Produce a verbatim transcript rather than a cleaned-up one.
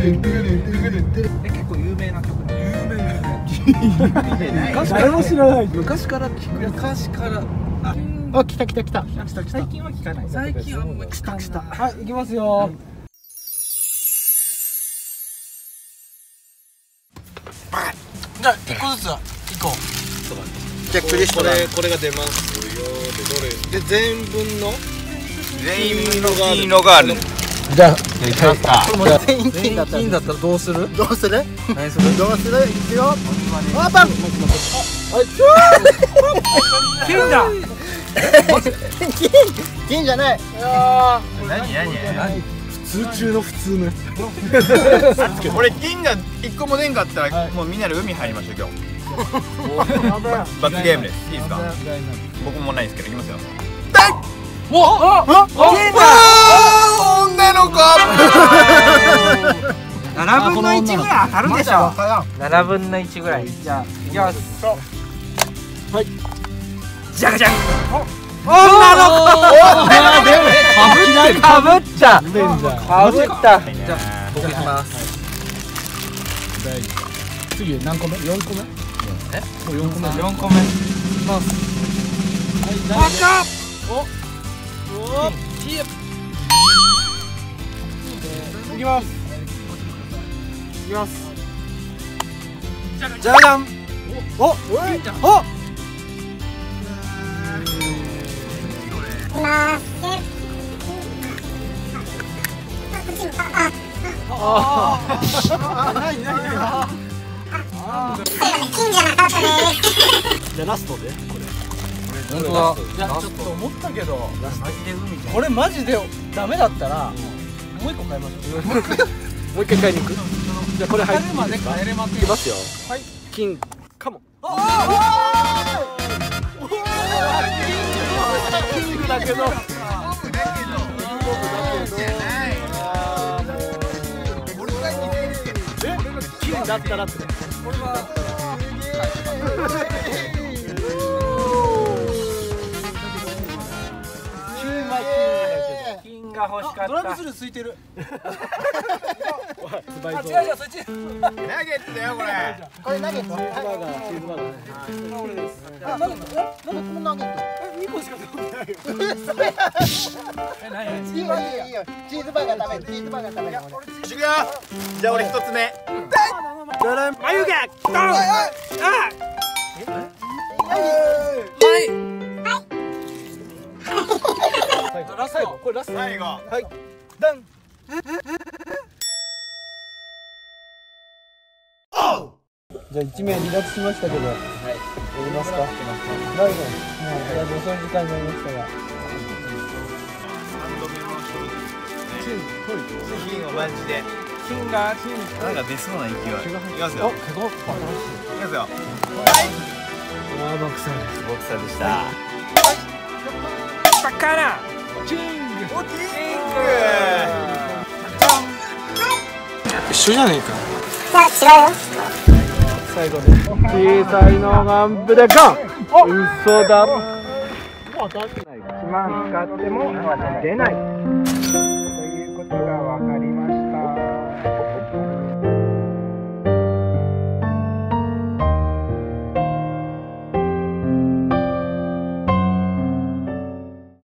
結構有名な曲で。有名誰も知らない。 昔から聞く。昔から。 あ、来た来た来た。 最近は聞かない。最近はあんま聞かない。 はい、行きますよ。じゃあ一個ずつ行こう。 チェックリストこれこれが出ますよ。でどれで全分の全員の金色がある。 じゃあ行きますか。 全員金だったら金だったらどうする？ どうする？ 何する？ どうする？いくよ。オープン。 金だ。 金金じゃない。 何何何？ 普通中の普通のやつ。 俺金が一個も出んかったらもうみんなで海入りましょう今日。罰ゲームです。いいですか？僕もないですけど、いきますよ。 おっ！金だ！ 女の子！ ななぶんのいちぐらい当たるでしょ。ななぶんのいちぐらい。じゃあ、いきます。はい。じゃがじゃん。女の子！かぶった。かぶった。じゃあ、僕いきます。 次何個目？四個目？ え？ もう四個目。 四個目。いきます。赤！お！お！キープ！いきます。いきます。じゃじゃじゃん。お！お！お！ああ。ないないない。金じゃなかったね。じゃあラストでこれ。本当だ。いやちょっと思ったけど、マジで海じゃん。これマジでダメだったらもう一個買いましょう。もう一回買いに行く。じゃあこれ入っていいですか？いきますよ。はい。金かも。ああ。キングだけど。金だったらって。これは。金が欲しかった。ドラムスルーついてる。あ、違う違うそっち。ナゲットだよこれ。これナゲット。チーズバーガー、チーズバーガーね。これです。あ、ナゲット。え、なんでこのナゲット？え、二個しか食べないよ。え、何？いいよいいよいいよ。チーズバーガー食べる。チーズバーガー食べる。 いくよ。じゃあ俺一つ目。 じゃらん。眉毛。ドン。あ。はい。ラスト。これラスト。 最後。 はい。ダン。じゃあ一名離脱しましたけど、はい。やりますか。ライブ。もうだいぶ遅い時間になりましたが。 金をマジで。 金がなんか出そうな勢い。いきますよ。 お、結構新しい。 いきますよ。はい。 ああ、ボクサーです。 ボクサーでした。 バカな。キング。 お、キング。 一緒じゃねえか。 いや、違うよ。 最後で小さいのがんぶでガン。嘘だ。しまん使っても出ない。